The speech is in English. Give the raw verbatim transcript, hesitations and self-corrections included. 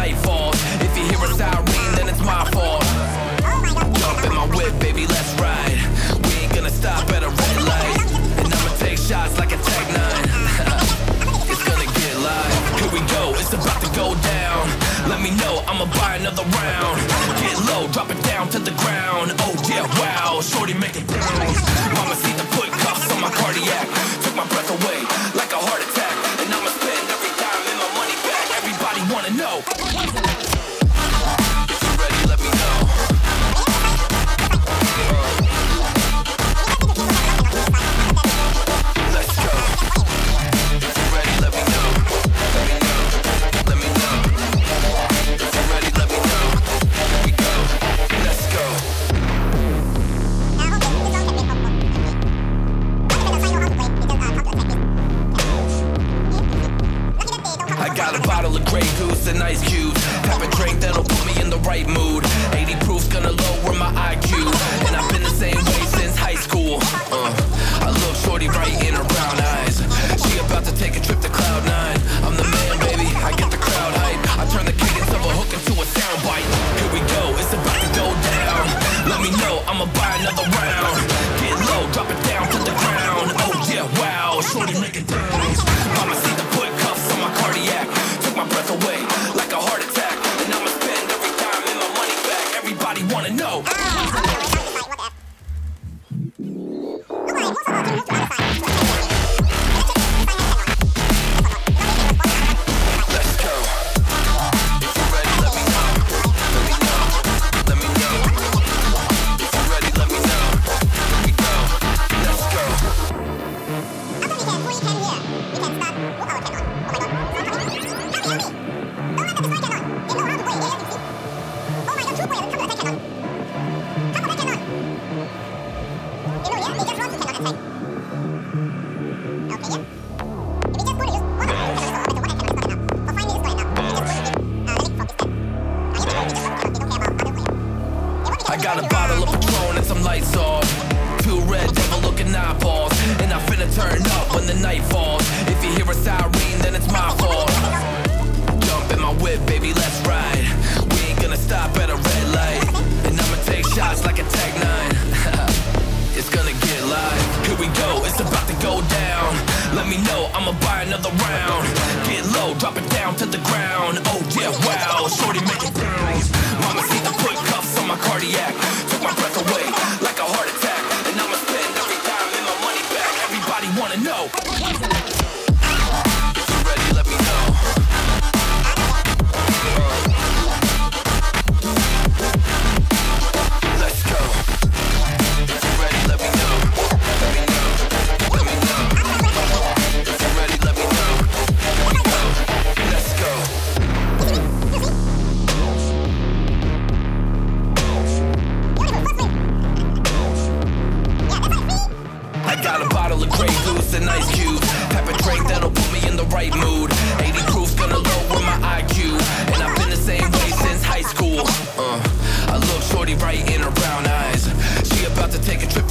night falls. If you hear a siren, then it's my fault. Jump in my whip, baby, let's ride. We ain't gonna stop at a red light. And I'ma take shots like a Tech nine. It's gonna get live. Here we go, it's about to go down. Let me know, I'ma buy another round. Get low, drop it down to the ground. Oh yeah, wow, shorty make it bounce. Mama see the put cuffs on my cardiac. Took my breath away like a heart attack. And I'ma spend every dime and my money back. Everybody wanna know. If you're ready, let me know. Let's go. If you're ready, let me know. Let me know. Let me know. If you're ready, let me know. Here we go. Let's go. I got a bottle of Grey Goose and ice cubes. Have a drink that'll put me in the right mood. eighty proof's gonna lower my I Q. And I've been the same way since high school. uh, I look shorty right in her brown eyes. She about to take a trip to cloud nine. I'm the man, baby, I get the crowd hype. I turn the cadence of a hook into a soundbite. Here we go, it's about to go down. Let me know, I'ma buy another round. Get low, drop it down to the ground. Oh yeah, wow, shorty make it bounce. Mama see the put cuffs on my cardiac. Took my breath away like a heart attack. And I'ma spend every dime and my money back. Everybody wanna know. Let's go. If you're ready, let me know. Let me know. Let me know. If you're ready, let me know. Here we go. Let's go. I got a bottle of Patron and some lights off. Two red devil looking eyeballs. And I finna turn up when the night falls. If you hear a siren, then it's my fault. Jump in my whip, baby, let's ride. We ain't gonna stop at a red light. And I'ma take shots like a Tech nine. It's gonna get live. Here we go, it's about to go down. Let me know, I'ma buy another round. Get low, drop it down to the ground. Oh yeah, wow, shorty make it bounce. Mama see the put cuffs on my cardiac. Took my breath away like a heart attack. And I'ma spend every dime and my money back. Everybody wanna know. If you're ready, let me know. Let's go. If you're ready, let me know. Let me know. Let me know. If you're ready, let me know. Here we go. Let's go. I got a bottle of Grey Goose and ice cubes. Have a drink that'll put me in the right mood. eighty proof's gonna lower my I Q. And I've been the same way since high school. uh, I look shorty right in her brown eyes. She about to take a trip